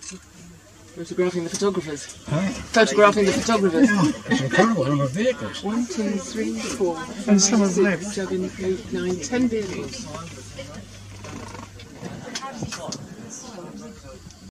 Photographing the photographers. Huh? Photographing the photographers. Yeah, it's an incredible number of vehicles. 1, 2, 3, 4, 5, And some have 6, left. 7, 8, 9, 10 vehicles.